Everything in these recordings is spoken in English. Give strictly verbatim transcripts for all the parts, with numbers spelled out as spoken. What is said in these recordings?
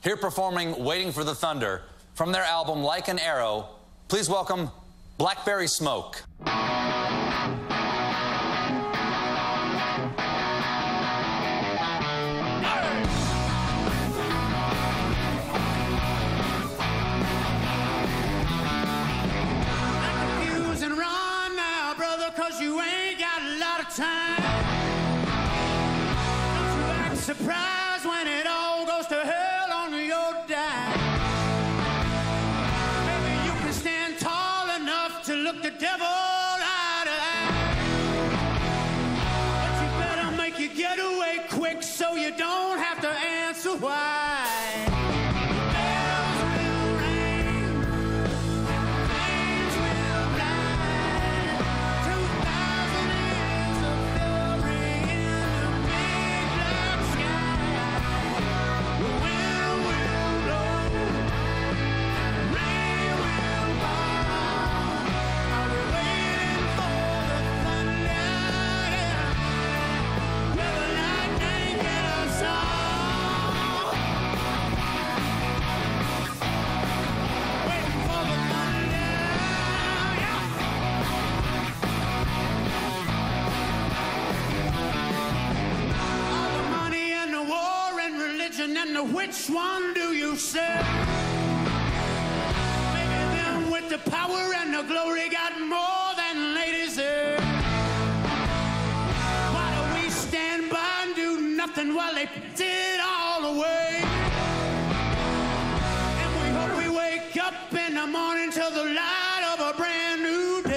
Here performing Waiting for the Thunder from their album Like an Arrow, please welcome Blackberry Smoke. You ain't got a lot of time. Don't you act surprised when it all goes to hell on your dime. Maybe you can stand tall enough to look the devil eye to eye. But you better make your getaway quick so you don't have to answer why. And which one do you serve? Maybe them with the power and the glory got more than they deserve. Why do we stand by and do nothing while they put it all away? And we hope we wake up in the morning to the light of a brand new day.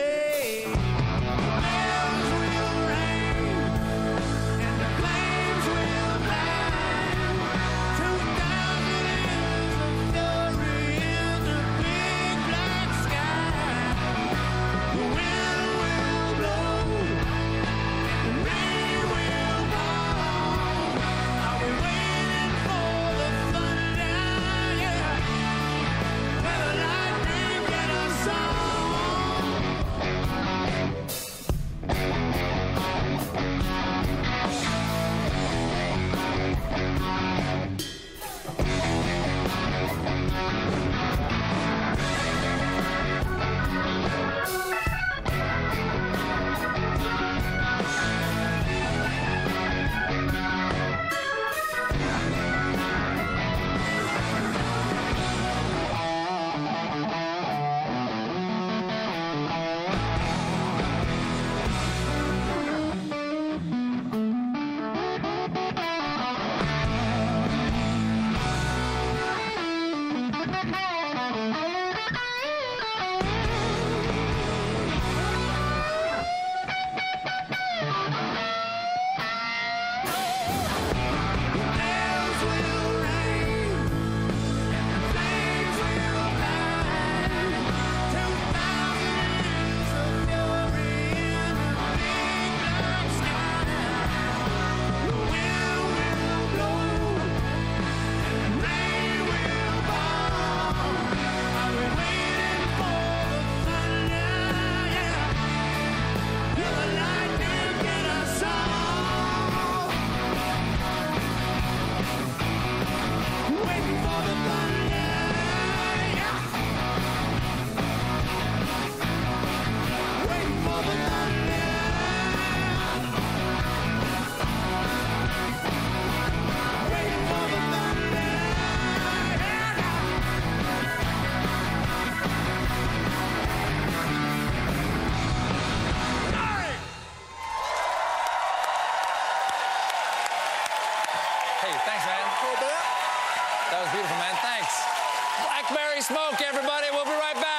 Thanks, man. Colbert. That was beautiful, man. Thanks. Blackberry Smoke, everybody. We'll be right back.